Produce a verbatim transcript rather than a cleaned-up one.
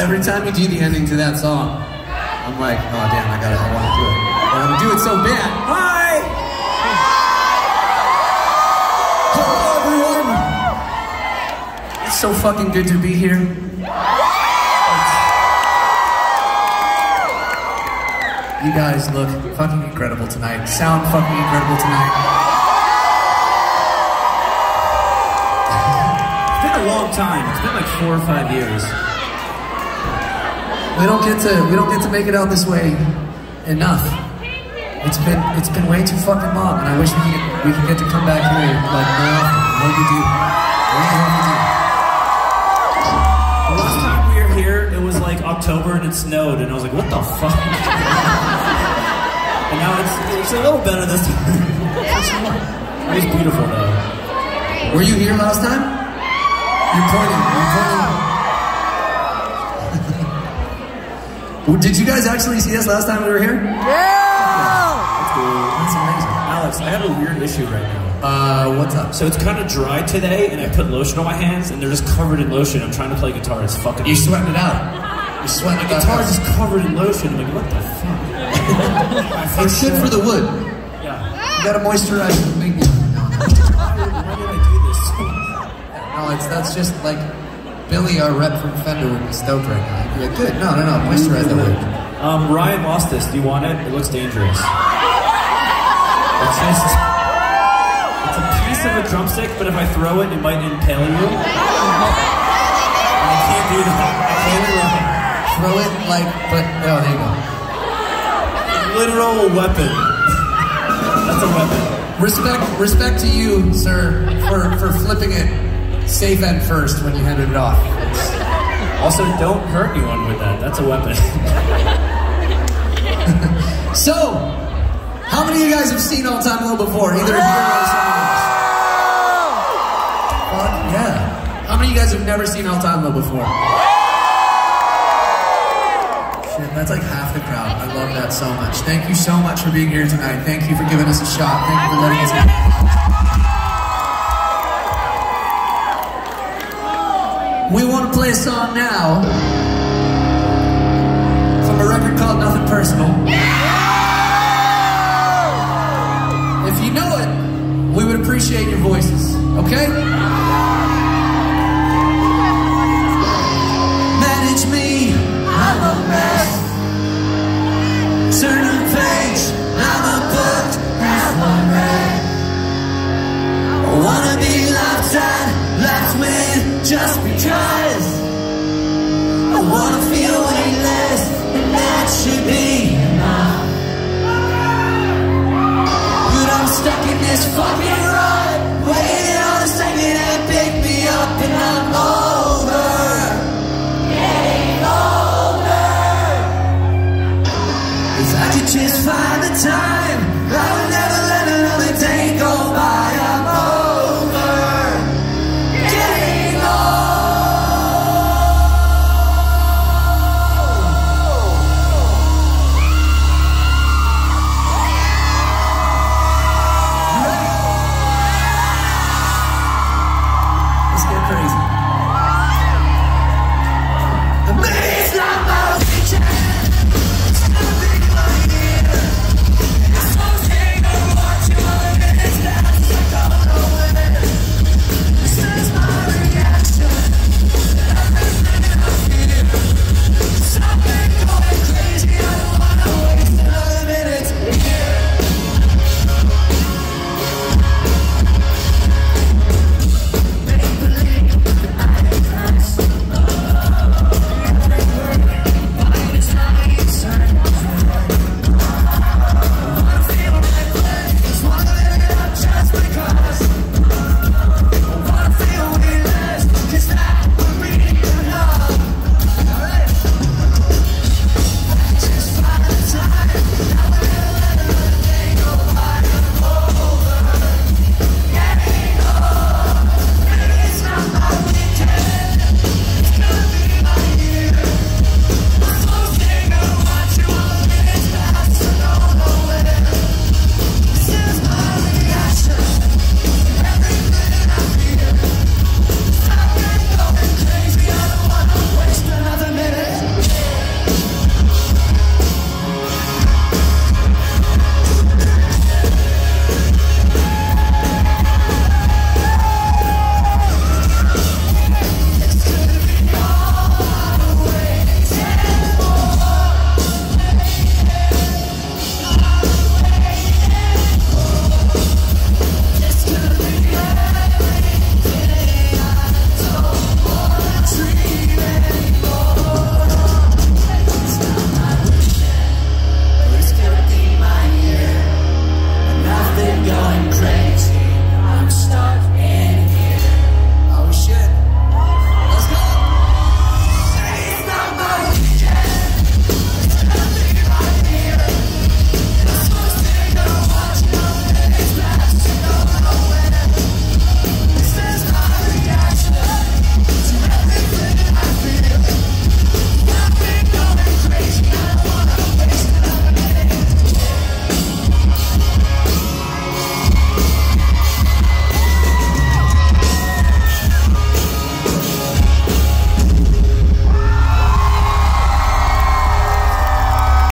every time you do the ending to that song, I'm like, oh damn, I gotta, I want to do it. I want to do it so bad. Hi! Hello everyone! It's so fucking good to be here. You guys look fucking incredible tonight. Sound fucking incredible tonight. It's been a long time. It's been like four or five years. We don't get to we don't get to make it out this way enough. It's been it's been way too fucking long, and I wish we could we could get to come back here like more often. I hope we do. I hope we do. The last time we were here, it was like October and it snowed, and I was like, what the fuck? And now it's it's a little better this time. It was beautiful though. Were you here last time? You're pointing. You're pointing. Did you guys actually see us last time we were here? Yeah! That's cool. That's amazing. Alex, I have a weird issue right now. Uh, what's up? So it's kind of dry today, and I put lotion on my hands, and they're just covered in lotion. I'm trying to play guitar. It's fucking. You're sweating it out. You're sweating My it out. guitar's just covered in lotion. I'm like, what the fuck? It's good for the wood. Yeah. You gotta moisturize the big one. Why, why did I do this? No, it's that's just like Billy, our rep from Fender, would be stoked right now. He'd be like, good. No, no, no. Moisturize the wood. Um, Ryan lost this. Do you want it? It looks dangerous. It's just. It's a piece of a drumstick, but if I throw it, it might impale you. And I can't do that. I can't do that. Throw it like, but oh, there you go. Literal weapon. That's a weapon. Respect, respect to you, sir, for for flipping it safe end first when you handed it off. Also, don't hurt anyone with that. That's a weapon. So, how many of you guys have seen All Time Low before? Either of you or someone else? Fuck yeah. How many of you guys have never seen All Time Low before? Shit, that's like half the crowd. I love that so much. Thank you so much for being here tonight. Thank you for giving us a shot. Thank you for letting us in. We want to play a song now from a record called Nothing Personal. If you know it, we would appreciate your voices, okay? Manage me, I'm a mess. Turn the page, I'm a book, half one red. I wanna be left out, left with just because. I wanna feel weightless, and that should be enough. But I'm stuck in this fucking